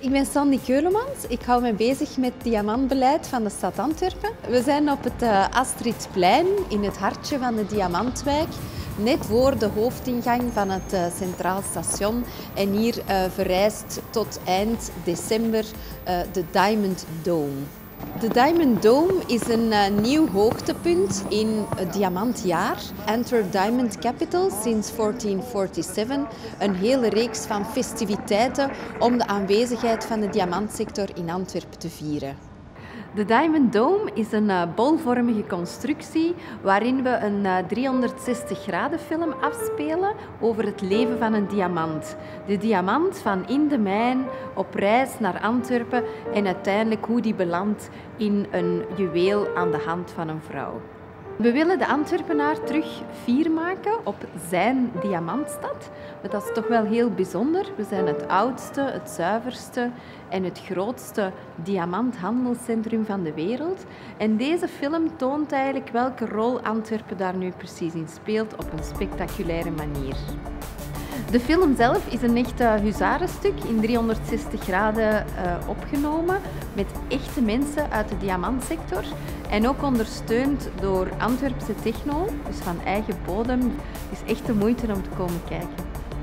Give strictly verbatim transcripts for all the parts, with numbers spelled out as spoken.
Ik ben Sandy Keulemans. Ik hou me bezig met het diamantbeleid van de stad Antwerpen. We zijn op het uh, Astridplein in het hartje van de Diamantwijk. Net voor de hoofdingang van het uh, Centraal Station. En hier uh, verrijst tot eind december uh, de Diamond Dome. De Diamond Dome is een uh, nieuw hoogtepunt in het diamantjaar. Antwerp Diamond Capital sinds negentien zevenenveertig. Een hele reeks van festiviteiten om de aanwezigheid van de diamantsector in Antwerpen te vieren. De Diamond Dome is een uh, bolvormige constructie waarin we een uh, driehonderdzestig graden film afspelen over het leven van een diamant. De diamant van in de mijn op reis naar Antwerpen en uiteindelijk hoe die belandt in een juweel aan de hand van een vrouw. We willen de Antwerpenaar terug fier maken op zijn diamantstad. Maar dat is toch wel heel bijzonder. We zijn het oudste, het zuiverste en het grootste diamanthandelscentrum van de wereld. En deze film toont eigenlijk welke rol Antwerpen daar nu precies in speelt op een spectaculaire manier. De film zelf is een echt huzarenstuk in driehonderdzestig graden uh, opgenomen met echte mensen uit de diamantsector en ook ondersteund door Antwerpse techno, dus van eigen bodem. Het is echt de moeite om te komen kijken.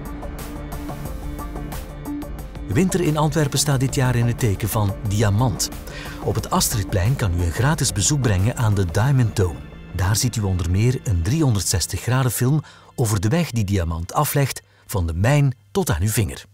Winter in Antwerpen staat dit jaar in het teken van diamant. Op het Astridplein kan u een gratis bezoek brengen aan de Diamond Dome. Daar ziet u onder meer een driehonderdzestig graden film over de weg die diamant aflegt van de mijn tot aan uw vinger.